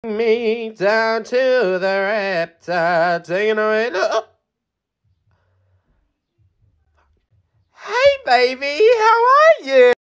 Me down to the riptide, taking away the... Hey, baby, how are you?